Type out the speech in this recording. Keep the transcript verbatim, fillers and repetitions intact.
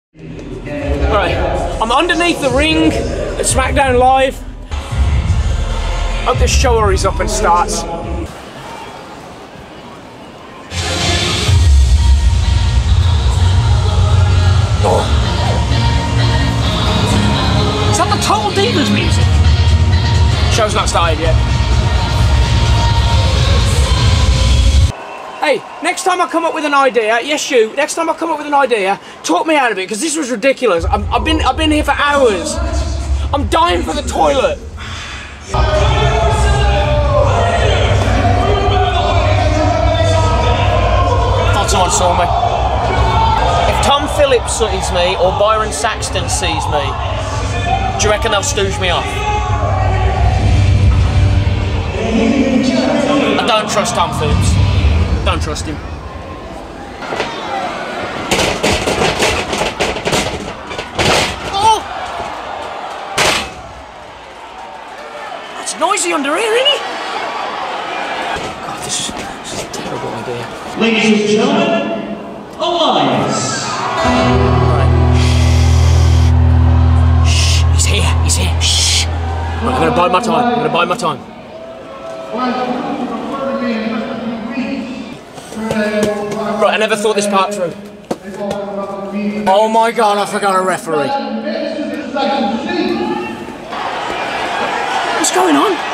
Right, I'm underneath the ring at SmackDown Live. Hope this show hurries up and starts. Oh. Is that the Total Divas music? Show's not started yet. Hey, next time I come up with an idea, yes you, next time I come up with an idea, talk me out of it, because this was ridiculous. I'm, I've been I've been here for hours. I'm dying for the toilet. Thought someone saw me. If Tom Phillips sees me or Byron Saxton sees me, do you reckon they'll stooge me off? I don't trust Tom Phillips. Don't trust him. Oh! That's noisy under here, isn't it? God, this is, this is a terrible idea. Ladies and gentlemen, Elias. Right. Shh, he's here, he's here. Shh. Right, I'm gonna bide my time, I'm gonna bide my time. Right, I never thought this part through. Oh my god, I forgot a referee. What's going on?